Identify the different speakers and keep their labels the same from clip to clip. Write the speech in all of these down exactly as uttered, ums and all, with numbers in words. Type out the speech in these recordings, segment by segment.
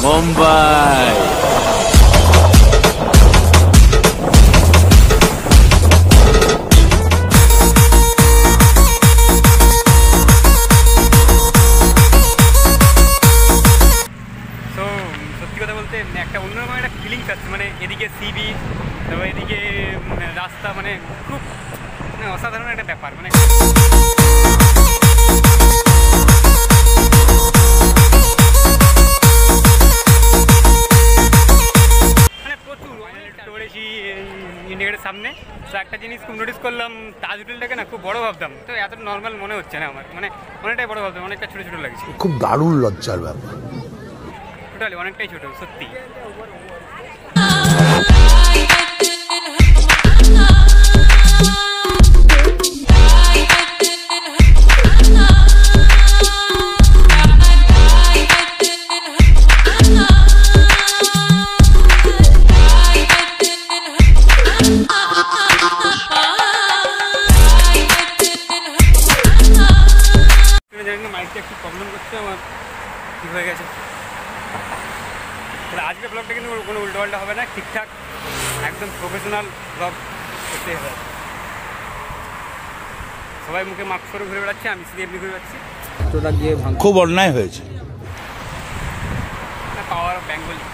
Speaker 1: মুম্বাই।
Speaker 2: একটা অন্যরকম একটা ফিলিংস আছে, মানে এদিকে সি বিচ, তারপর এদিকে রাস্তা, মানে খুব মানে অসাধারণ একটা ব্যাপার। মানে মানে প্রচুর পড়েছি ইন্ডিয়া গেটের সামনে। তো একটা জিনিস খুব নোটিস করলাম, তাজ হোটেলটাকে না খুব বড় ভাবতাম, তো এত নর্মাল মনে হচ্ছে না আমার, মানে অনেকটাই বড় ভাবতাম, অনেকটা ছোটো ছোটো লাগছে।
Speaker 3: খুব দারুণ লজ্জার ব্যাপার,
Speaker 2: টোটালি অনেকটাই ছোটো সত্যি। মাইকটা একটু প্রবলেম করছে আমার, ঠিক হয়ে গেছে। তাহলে আজকের ব্লগটা কিন্তু কোনো উল্টোপাল্টা হবে না, ঠিকঠাক একদম প্রফেশনাল ব্লগ করতে হবে। সবাই মুখে মাস্ক করে ঘুরে বেড়াচ্ছে, আমি শুধু এমনি ঘুরে বেড়াচ্ছি।
Speaker 1: খুব অন্যায় হয়েছে।
Speaker 2: Power of Bengali.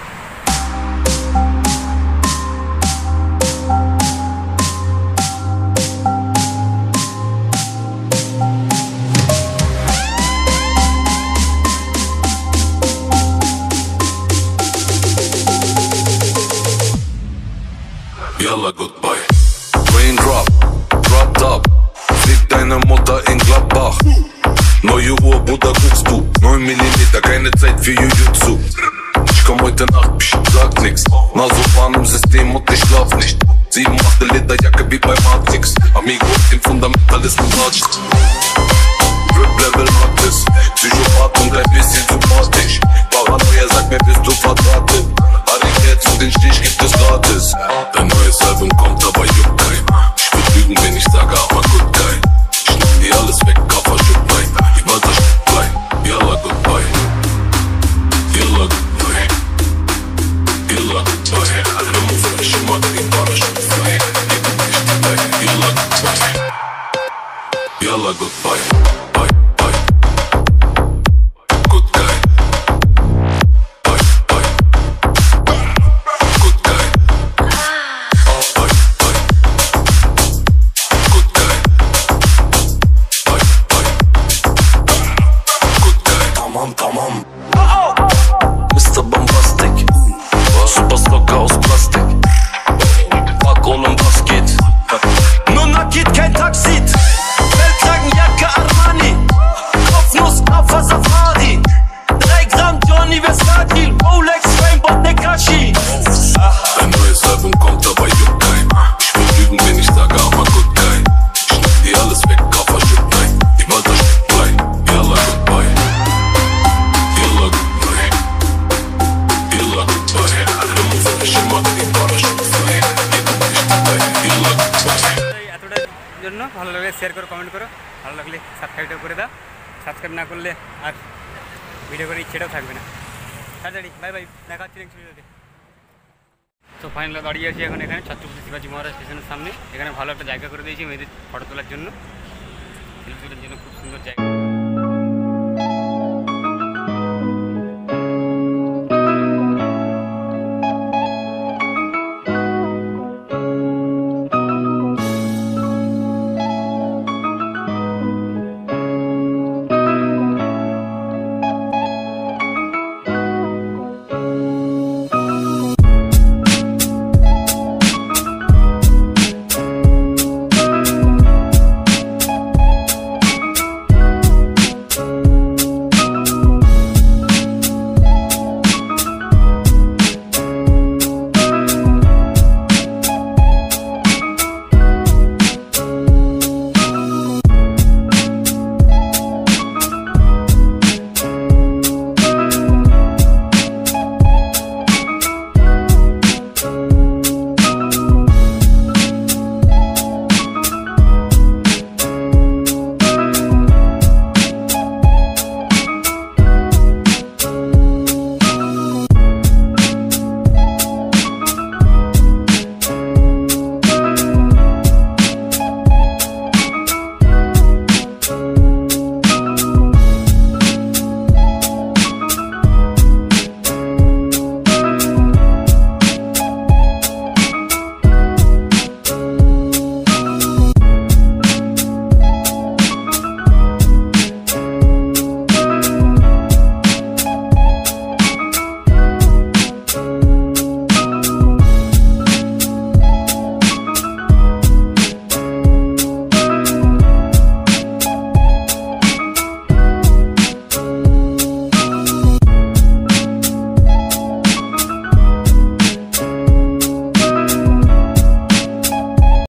Speaker 4: Yalla goodbye. Raindrop, drop top. Flieg deine Mutter in Gladbach. Neue Uhr, Bruder, guckst du. neun Millimeter, keine Zeit für Jujutsu. Ich komm heute Nacht, psch, sag nix. Nasopan im System und ich schlaf nicht. Sieben achte Lederjacke wie bei Matrix. Amigo, im Fundamentalisten ratscht. Rip Level Matrix. Psychopath und ein bisschen sympathisch. Paranoia sagt mir, bist du verdrahtet. Harry zu den Stich gibt es gratis. Dein neues Album kommt, aber juckt kein. Ich würd lügen, wenn ich sage, aber gut geil. Ich nehm dir alles weg, Kaffer, Schutt, nein. Ich war da Stück klein. Yalla goodbye. Yalla goodbye. Yalla goodbye. Alle Mufe, ich mag die Parachute frei. Ich guck nicht dabei. Yalla goodbye. Yalla goodbye. Bye, bye. Good guy. Bye, bye. Good guy. Bye, bye. Good guy. Bye, bye. Good guy. Tamam, tamam. Mister Bombastic. Super Stocker aus Plastik. Fuck oğlum was geht? Nur Nakit, kein Taxit. Weltlagenjacke Armani. Kopfnuss, Alpha Safari. drei Gramm Johnny Versace. Rolex, Rainbow, Tekashi. Dein neues Album kommt, aber juckt kein. Ich will lügen, wenn ich sage, aber gut geil. Ich nehm dir alles weg, Kaffer, Schutt, nein. Ich war da Stück klein. Yalla goodbye. Yalla goodbye. Yalla goodbye. Alle Mufe, ich mag die Parachute frei. Ich guck nicht dabei. Yalla goodbye.
Speaker 2: এতটার জন্য ভালো লাগলে share করো, comment করো, ভালো লাগলে সাবস্ক্রাইবটাও করে দাও। সাবস্ক্রাইব না করলে আর ভিডিও করে ইচ্ছেটাও থাকবে না। তাড়াতাড়ি বাই বাই, দেখা হচ্ছে নেক্সট ভিডিওতে। তো ফাইনালি দাঁড়িয়ে আছি এখন এখানে ছত্রপতি শিবাজি মহারাজ স্টেশনের সামনে। এখানে ভালো একটা জায়গা করে দিয়েছি মেয়েদের ফটো তোলার জন্য, সেলফি তোলার জন্য খুব সুন্দর জায়গা।